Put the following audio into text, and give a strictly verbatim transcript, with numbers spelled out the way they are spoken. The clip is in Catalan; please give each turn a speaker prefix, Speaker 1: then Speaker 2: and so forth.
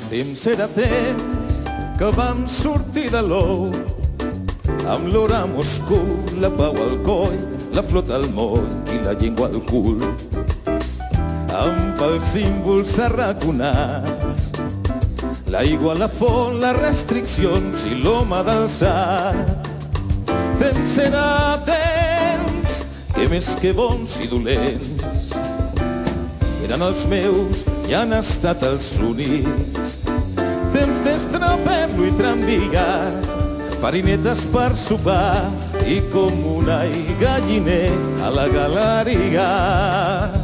Speaker 1: Temps era temps que vam sortir de l'ou, amb l'hora a Moscou, la pau al coll, la flota al moll i la llengua al cul, amb els símbols arraconats, l'aigua, la font, les restriccions i l'home d'alçat. Temps era temps que més que bons i dolents eren els meus i han estat els únics. Temps d'estraperlo i tramvies, farinetes per sopar i com un ai galliner a la galeria.